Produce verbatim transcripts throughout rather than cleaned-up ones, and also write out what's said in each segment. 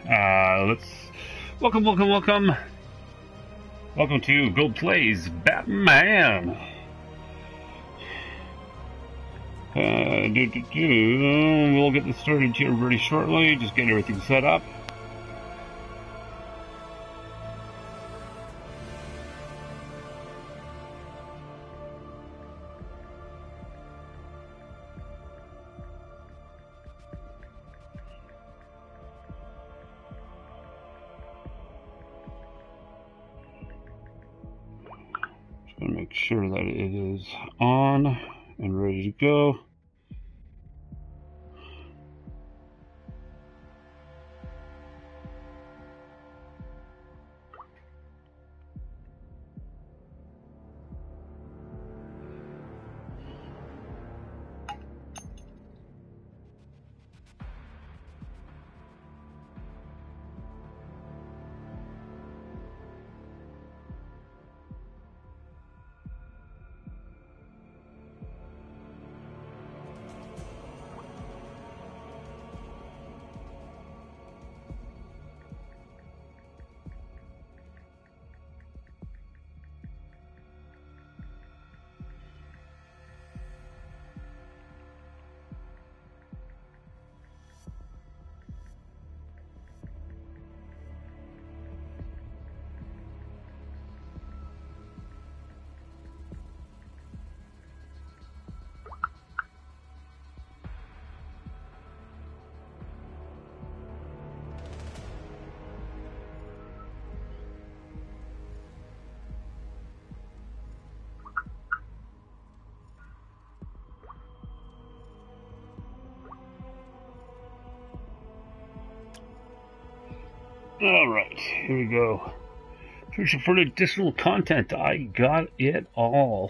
Uh, let's welcome, welcome, welcome, welcome to Gold Plays Batman. Uh, do, do, do. We'll get this started here very shortly. Just get everything set up. Gonna make sure that it is on and ready to go. Alright, here we go. Searching for additional content. I got it all.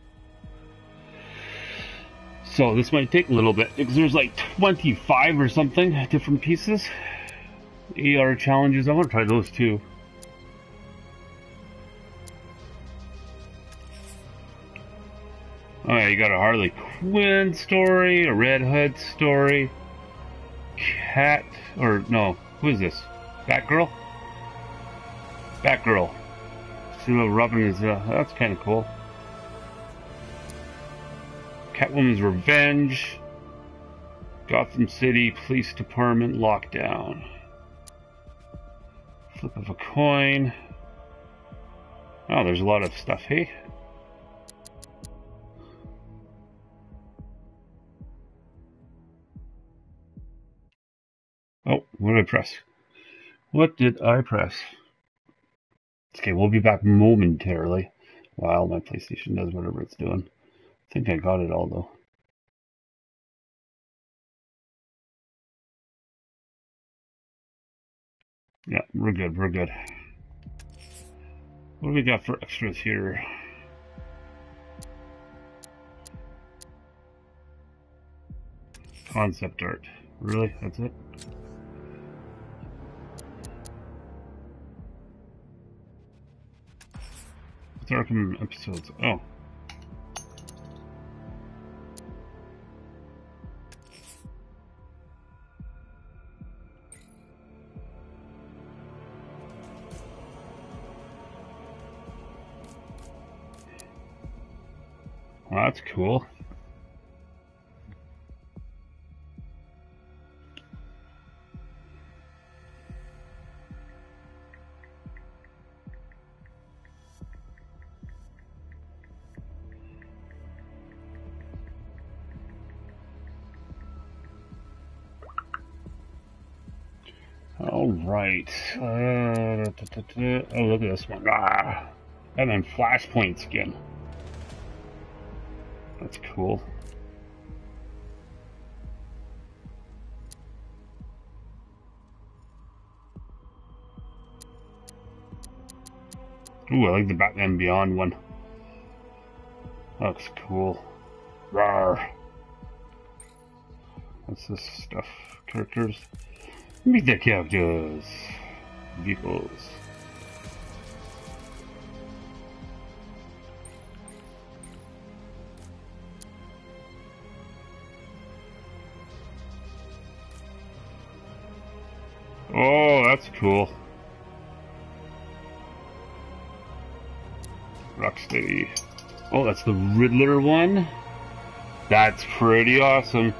So this might take a little bit because there's like twenty-five or something different pieces. A R challenges. I want to try those too. Oh yeah, you got a Harley Quinn story, a Red Hood story, Cat, or no, who is this? Batgirl? Batgirl. See what Robin is, uh, that's kind of cool. Catwoman's Revenge. Gotham City Police Department Lockdown. Flip of a coin. Oh, there's a lot of stuff, hey? Oh, what did I press? What did I press? Okay, we'll be back momentarily while my PlayStation does whatever it's doing. I think I got it all though. Yeah, we're good, we're good. What do we got for extras here? Concept art. Really? That's it? What's Arkham episodes? Oh. Well, that's cool. All right. Uh, da, da, da. Oh, look at this one. Ah, and then Flashpoint skin. That's cool. Ooh, I like the Batman Beyond one. Looks cool. Rawr. What's this stuff? Characters? Meet the characters. Vehicles. Oh, that's cool. Rocksteady. Oh, that's the Riddler one? That's pretty awesome.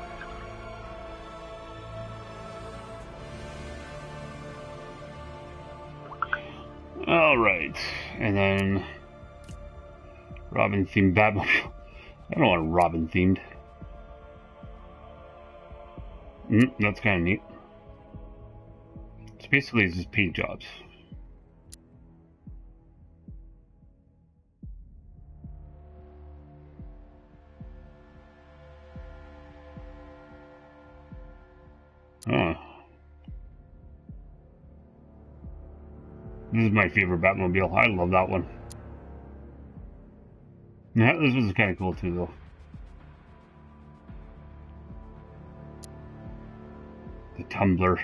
Alright, and then Robin themed Batmobile. I don't want Robin themed. Mm, that's kind of neat. So basically it's just paint jobs. Oh. This is my favorite Batmobile. I love that one. Yeah, this was kind of cool too, though. The tumbler.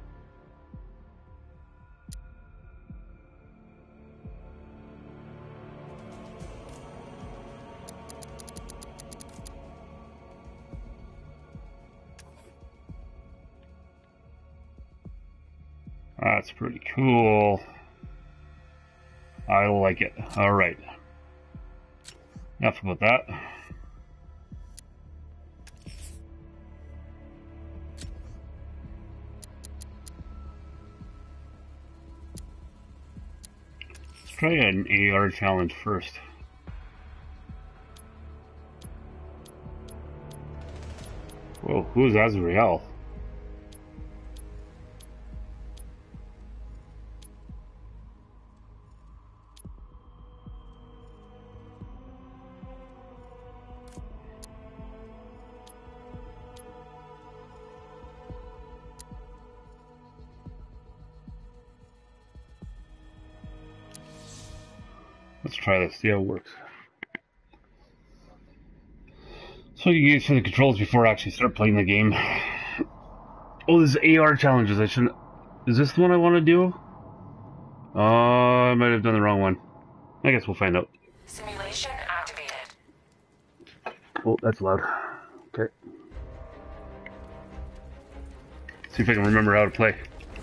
That's pretty cool. I like it. Alright. Enough about that. Let's try an A R challenge first. Whoa, who's Azrael? Let's try this, see how it works. So you use for the controls before I actually start playing the game. Oh, this is A R challenges. I shouldn't. Is this the one I want to do? Uh, I might have done the wrong one. I guess we'll find out. Simulation activated. Oh, that's loud. Okay. See if I can remember how to play.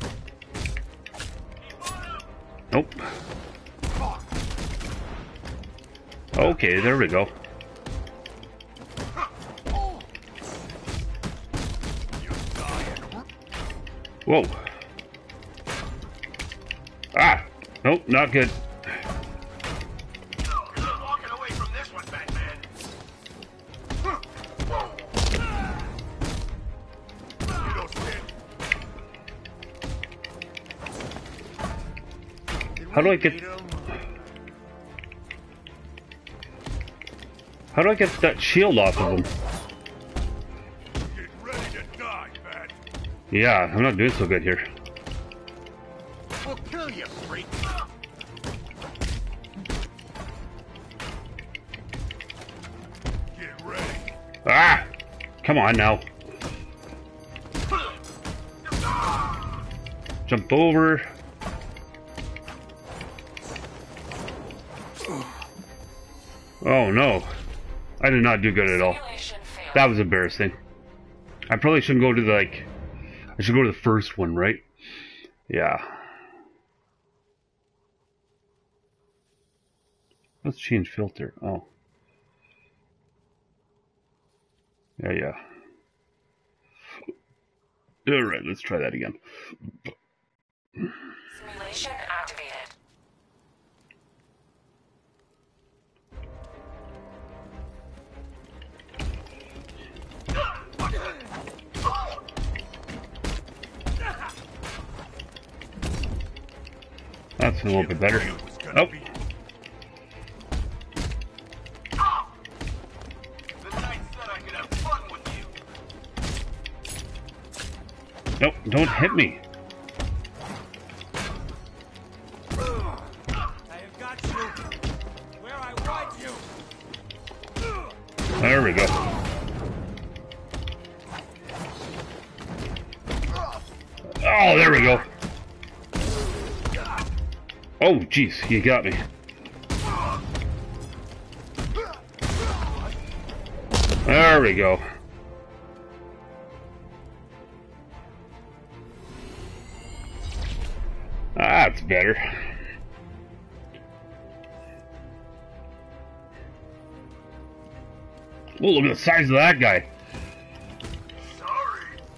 Nope. Okay, there we go. Whoa. Ah! Nope, not good. Walking away from this one, Batman. You don't stand. How do I get... How do I get that shield off of him? Get ready to die, Bat. Yeah, I'm not doing so good here. We'll kill you, freak. Get ready. Ah! Come on now. Jump over. Oh no. I did not do good at all. That was embarrassing. I probably shouldn't go to the, like... I should go to the first one, right? Yeah. Let's change filter. Oh. Yeah, yeah. Alright, let's try that again. Simulation activated. That's a little bit better. Oh. Nope, don't hit me. I have got you where I want you. There we go. Oh, there we go. Oh, jeez, you got me. There we go. That's better. Oh, look at the size of that guy. Sorry.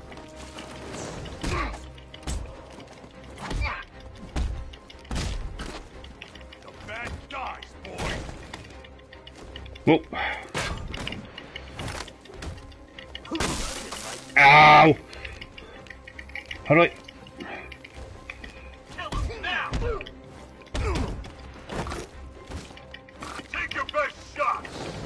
The bad guys, boy. Whoa. Ow! How do I... Kill him now. Take your best shot.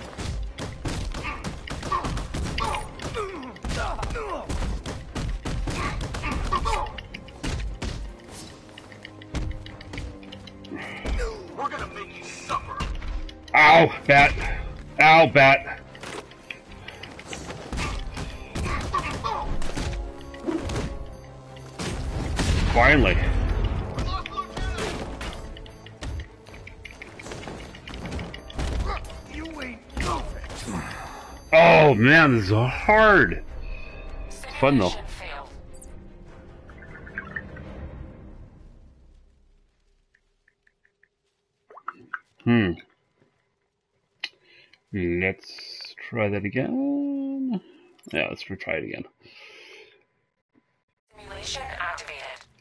We're gonna make you suffer. Ow, bat. Ow, bat. Finally. You ain't moving. Oh man, this is hard. It's fun though. Simulation failed. Hmm. Let's try that again. Yeah, let's retry it again. Simulation activated.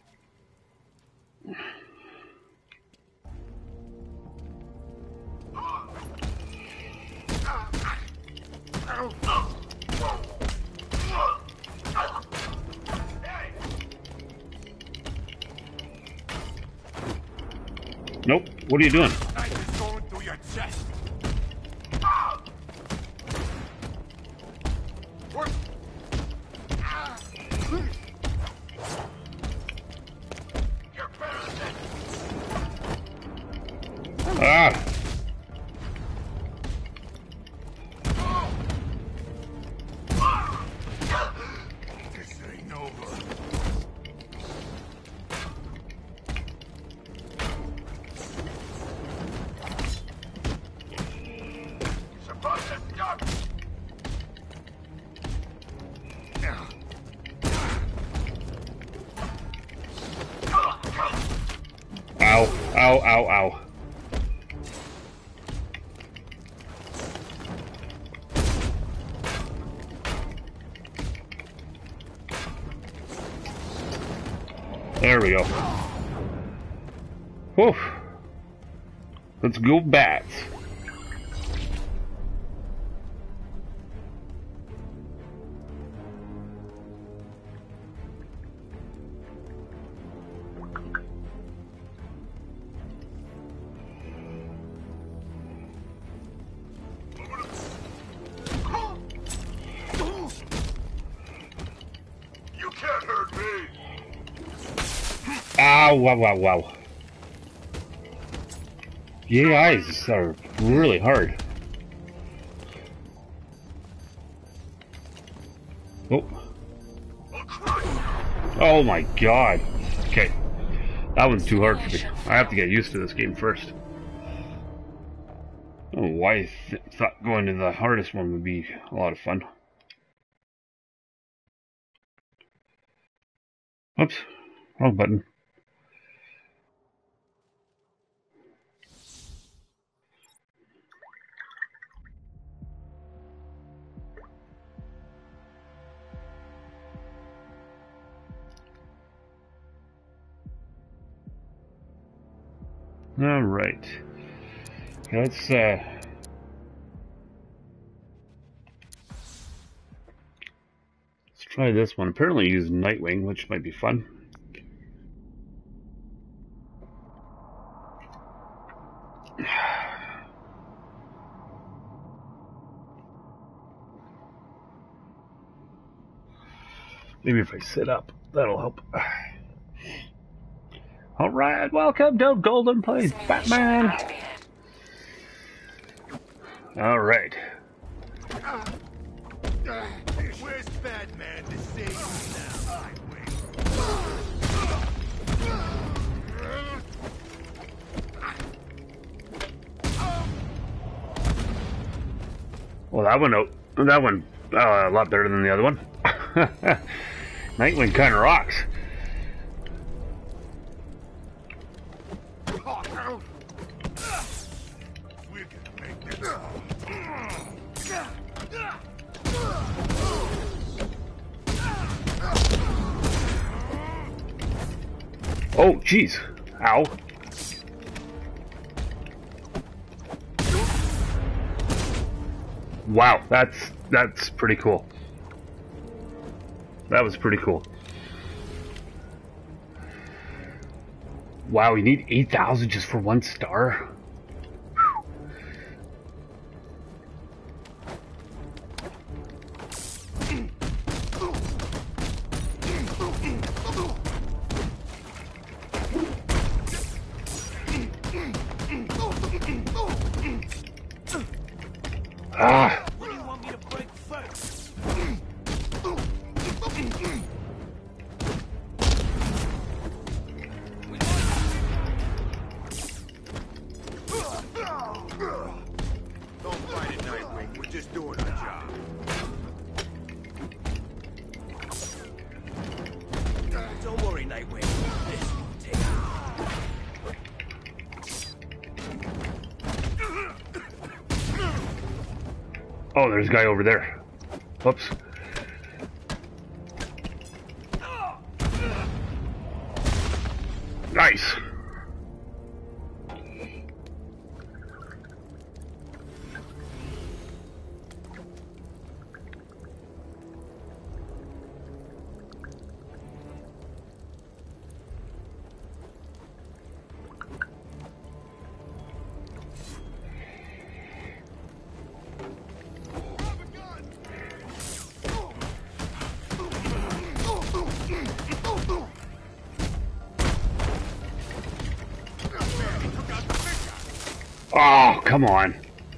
Nope. What are you doing? Knife is going through your chest. We're- You're better than Ah! this ain't over. Supposed to stop. Ow! Ow! Ow! Ow! There we go. Whew. Let's go bats. You can't hurt me. Ow! Wow! Wow! Wow! The A Is are really hard. Oh! Oh my God! Okay, that one's too hard for me. I have to get used to this game first. I don't know why I th thought going to the hardest one would be a lot of fun. Oops, wrong button. All right, let's uh, let's try this one. Apparently, use Nightwing, which might be fun. Maybe if I sit up, that'll help. All right, welcome to Golden Plays Simulation Batman. activated. All right. Where's Batman to save you now? Well, that one, that one, uh, a lot better than the other one. Nightwing kind of rocks. We're gonna make this. Oh, jeez. Ow. Wow, that's that's pretty cool. That was pretty cool. Wow, you need eight thousand just for one star? Ah! What do you want me to break first? Don't fight it, Nightwing. We're just doing our job. Don't worry, Nightwing. This will take Oh, there's a guy over there. Whoops. Nice. Oh, come on.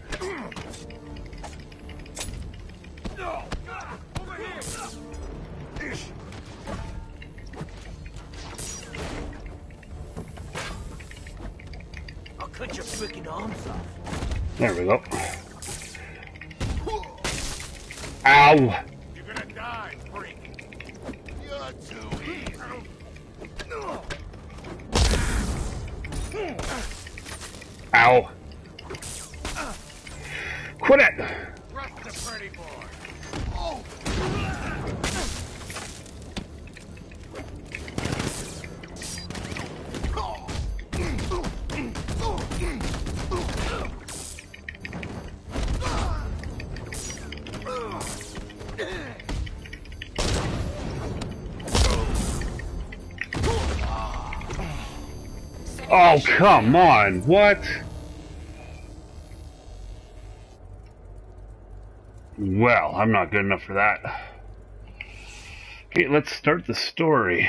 I'll cut your freaking arms off. There we go. Ow! You're gonna die, freak. You're too easy. Ow. Quit it! Rest the pretty boy. Oh, come on. What? Well, I'm not good enough for that. Okay, let's start the story.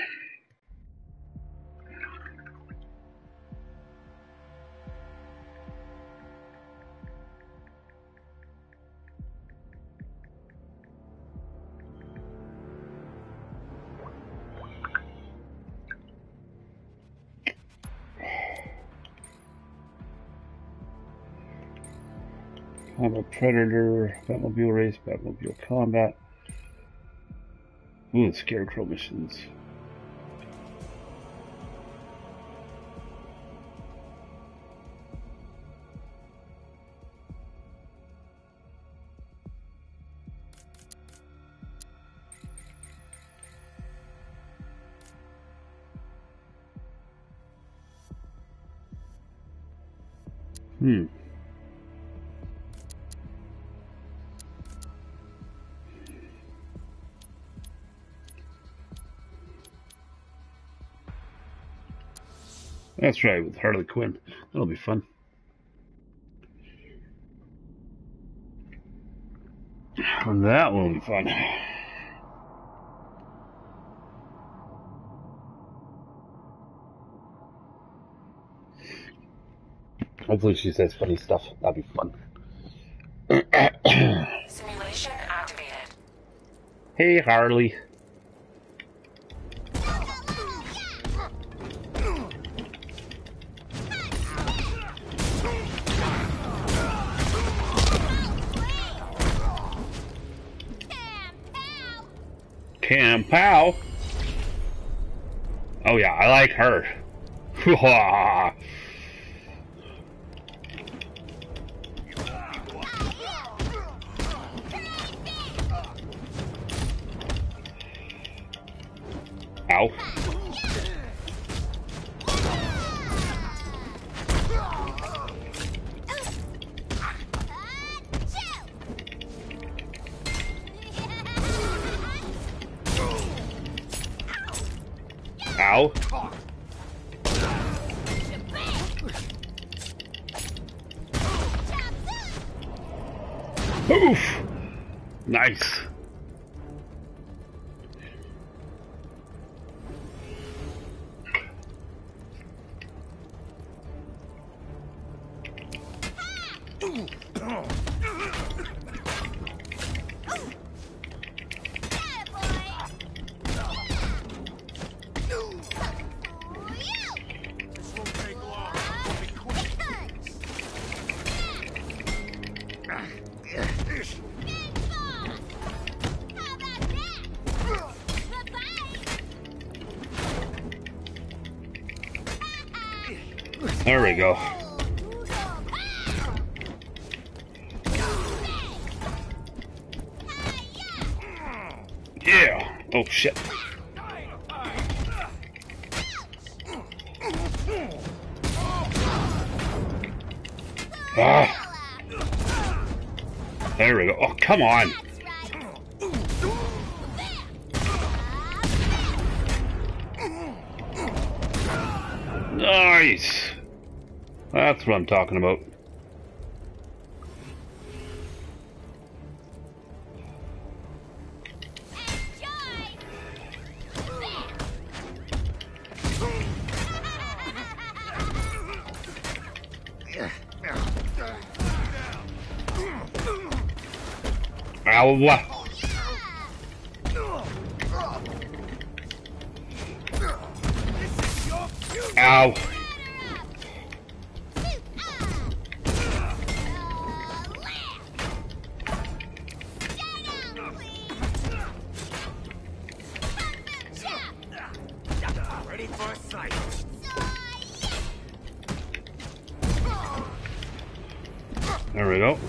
Combat Predator, Batmobile Race, Batmobile Combat. Ooh, Scarecrow missions. Hmm. That's right, with Harley Quinn. That'll be fun. That will be fun. Hopefully she says funny stuff. That'd be fun. Simulation activated. Hey, Harley. Cam Pow. Oh yeah, I like her. Ow. Ow. Oof. Nice. There we go. Yeah. Oh shit. Ah. There we go. Oh, come on. Nice. That's what I'm talking about. Ow. Ow. Ready for a sight. There we go.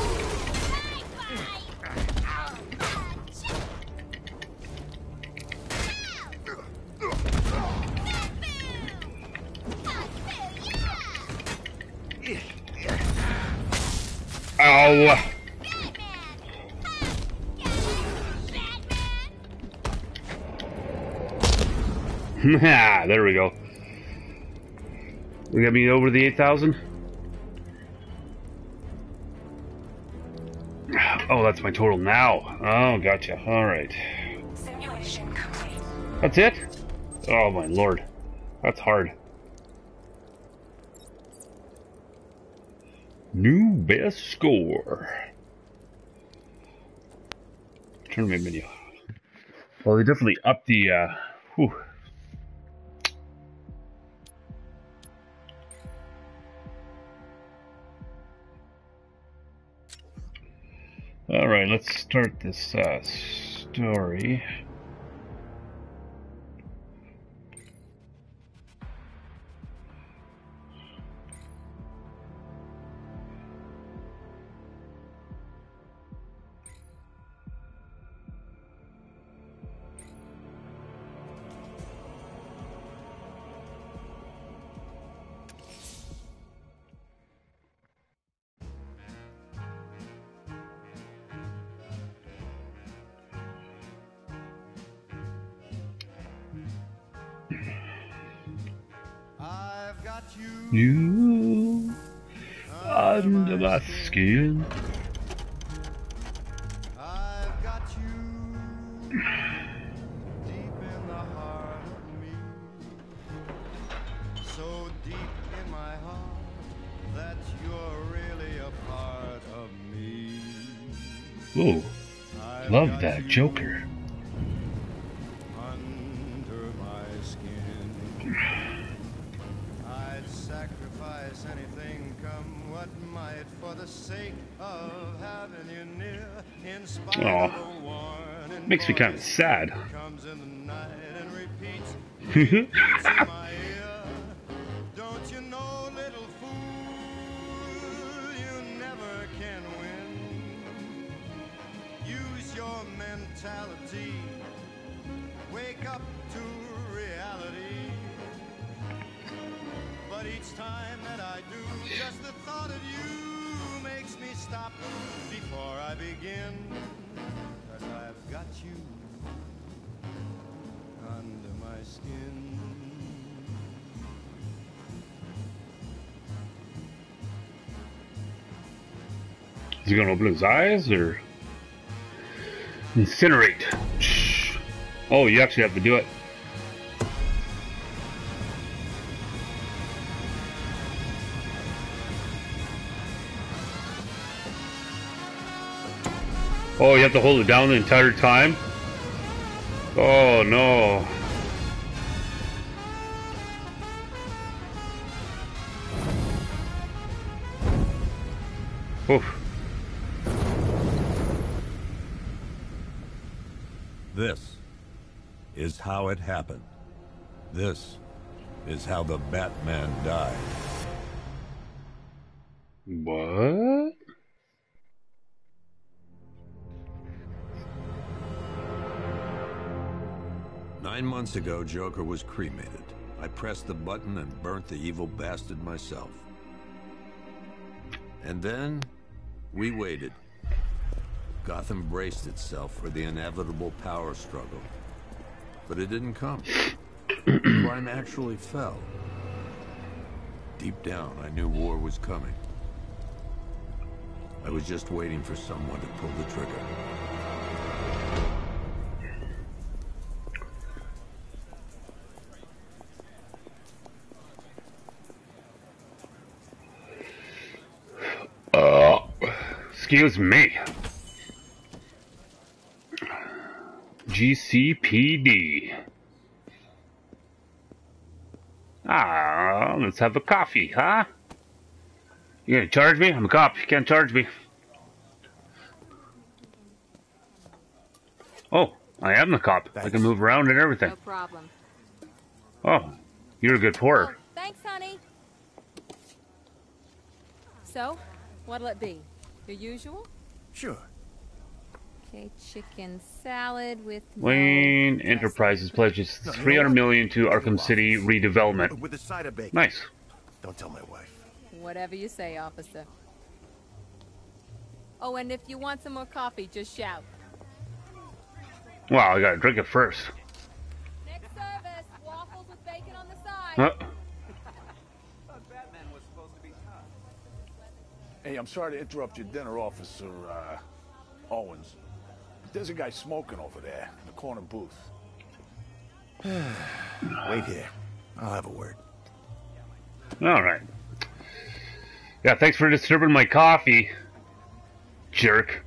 Ow. Ah, there we go. We got me over the eight thousand? Oh, that's my total now. Oh, gotcha. Alright. Simulation complete. That's it? Oh, my lord. That's hard. New best score. Tournament menu. Well, they definitely upped the, uh, whew. Alright, let's start this, uh, story. I've got you. You under my skin. I've got you deep in the heart of me. So deep in my heart that you're really a part of me. Ooh, I've love got that you Joker. under my skin. I'd sacrifice anything, come what might, for the sake of having you near. In spite Aw, of a warning makes me kind of voice sad. that comes in the night and repeats, repeats in my ear. Don't you know, little fool, you never can win. Use your mentality. Wake up to time that I do. Just the thought of you makes me stop before I begin. 'Cause I've got you under my skin. Is he gonna open his eyes or incinerate? Shh. Oh, you actually have to do it. Oh, you have to hold it down the entire time? Oh no. Oof. This is how it happened. This is how the Batman died. What? Nine months ago, Joker was cremated. I pressed the button and burnt the evil bastard myself. And then, we waited. Gotham braced itself for the inevitable power struggle. But it didn't come. Crime actually fell. Deep down, I knew war was coming. I was just waiting for someone to pull the trigger. Uh, excuse me. G C P D. Ah, let's have a coffee, huh? You gonna charge me? I'm a cop. You can't charge me. Oh, I am the cop. Thanks. I can move around and everything. No problem. Oh, you're a good pourer. Oh, thanks, honey. So, what'll it be? Your usual? Sure. Okay, chicken salad with Wayne no Enterprises pledges three hundred million to Arkham City redevelopment. With a side of bacon. Nice. Don't tell my wife. Whatever you say, officer. Oh, and if you want some more coffee, just shout. Well, I gotta drink it first. Next service, waffles with bacon on the side. Huh? Batman was supposed to be tough. Hey, I'm sorry to interrupt your dinner, Officer uh, Owens. There's a guy smoking over there in the corner booth. Wait here. I'll have a word. All right. Yeah, thanks for disturbing my coffee, jerk.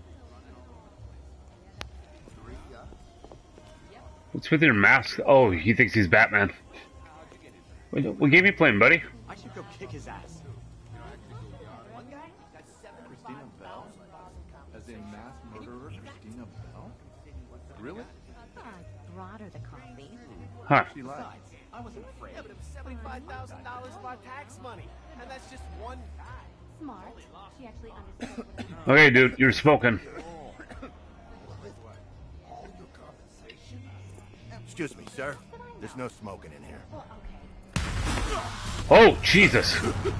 What's with your mask? Oh, he thinks he's Batman. What, what game you playing, buddy? I should go kick his ass. One guy got seven Christina Bell? As in mass murderer Christina Bell? Really? I brought her the coffee. Huh. She lied. I wasn't afraid. Yeah, but it was seventy-five thousand dollars of our tax money. And that's just one guy. Smart. She actually understands what Okay, dude, you're smoking. Excuse me, sir. There's no smoking in here. Oh, Jesus.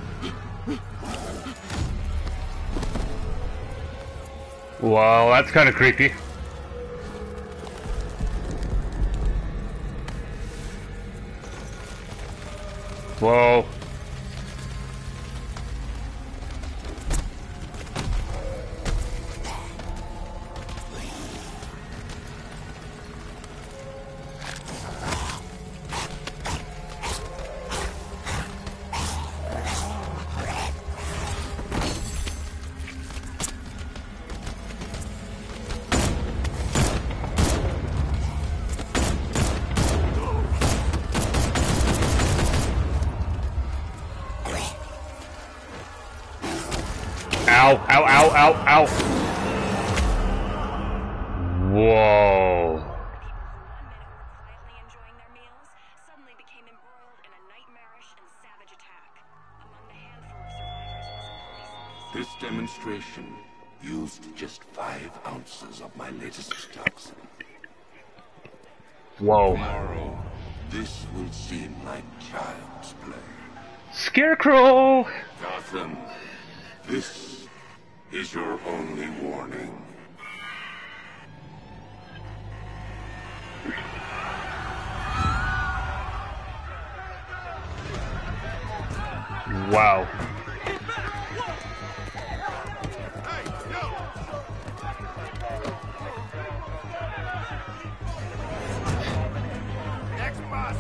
Well, that's kind of creepy. Whoa. Ow, ow, ow, ow, ow. Whoa. Quietly enjoying their meals, suddenly became embroiled in a nightmarish and savage attack. Among the handful of survivors was a police officer. This demonstration used just five ounces of my latest toxin. Whoa. Tomorrow, this will seem like child's play. Scarecrow! Gotham, this is your only warning. Wow. Next bus.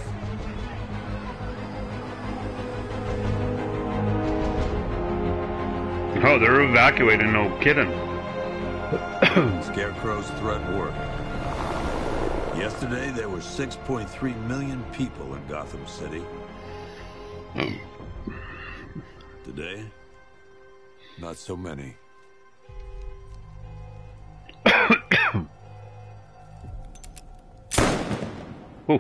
Oh, they're evacuating, no kidding. Scarecrow's threat worked. Yesterday, there were six point three million people in Gotham City. Today, not so many. Ooh.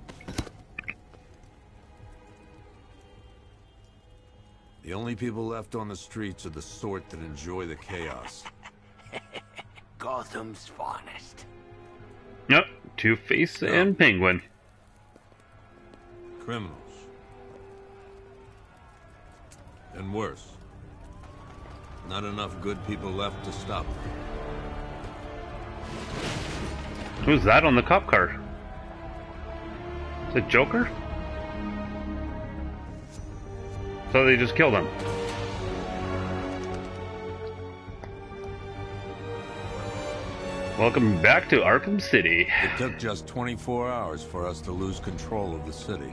The only people left on the streets are the sort that enjoy the chaos. Gotham's finest. Yep, Two-Face and Penguin. Criminals. And worse. Not enough good people left to stop them. Who's that on the cop car? Is it Joker? So they just killed him. Welcome back to Arkham City. It took just twenty-four hours for us to lose control of the city.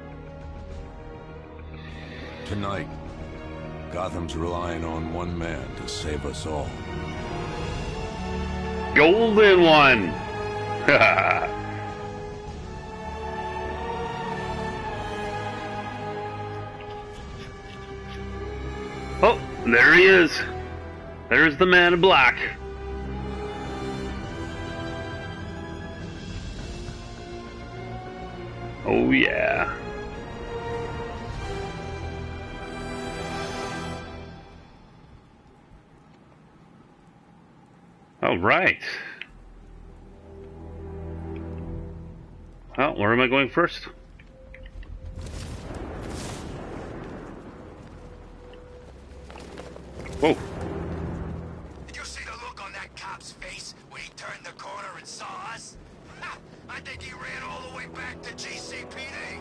Tonight, Gotham's relying on one man to save us all. Golden one! Oh, there he is. There's the man in black. Oh yeah. All right. Well, where am I going first? Whoa. Did you see the look on that cop's face when he turned the corner and saw us? Ha! I think he ran all the way back to G C P D.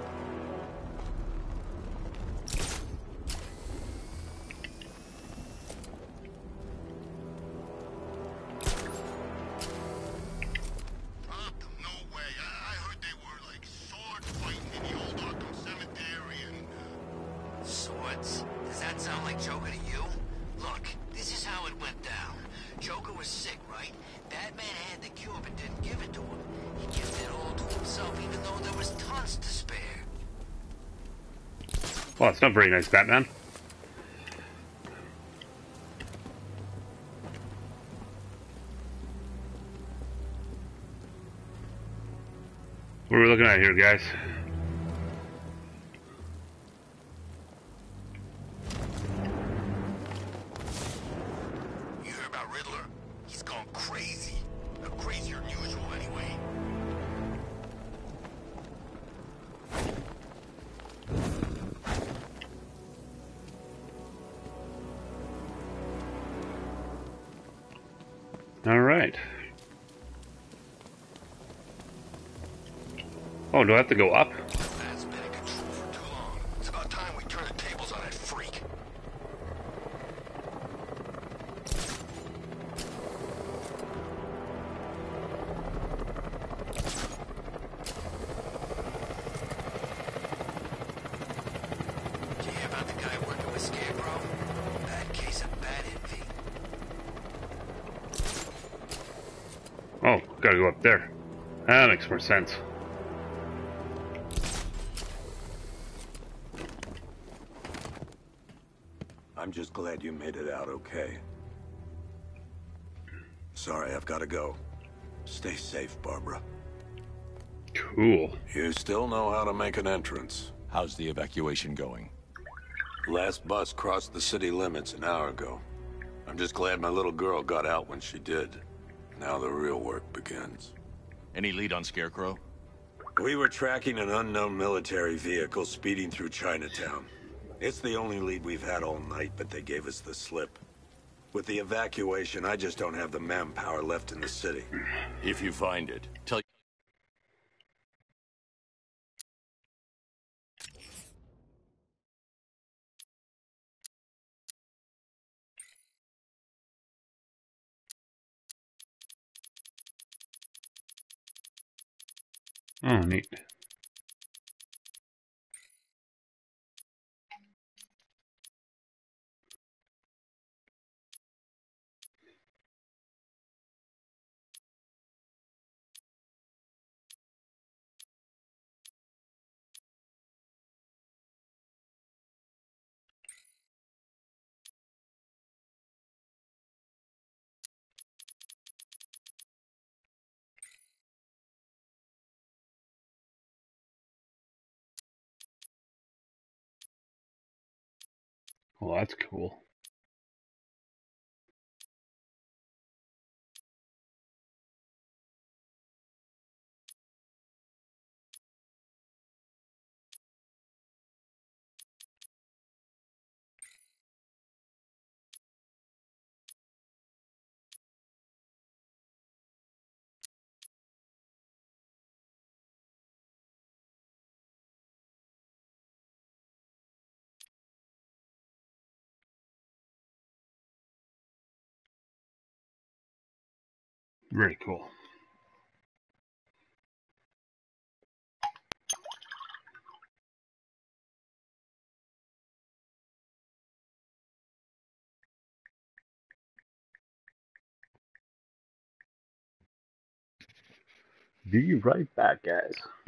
Well, it's not very nice, Batman. What are we looking at here, guys? You hear about Riddler? He's gone crazy. Uh, crazier than usual, anyway. All right. Oh, do I have to go up? That's been in control for too long. It's about time we turn the tables on that freak. Did you hear about the guy working with Scarecrow? Bad case of bad envy. Oh, gotta go up there. That makes more sense. I'm just glad you made it out okay. Sorry, I've got to go. Stay safe, Barbara. Cool. You still know how to make an entrance. How's the evacuation going? Last bus crossed the city limits an hour ago. I'm just glad my little girl got out when she did. Now the real work begins. Any lead on Scarecrow? We were tracking an unknown military vehicle speeding through Chinatown. It's the only lead we've had all night, but they gave us the slip. With the evacuation, I just don't have the manpower left in the city. If you find it, tell Oh, neat. Well, that's cool. Very cool. Be right back, guys.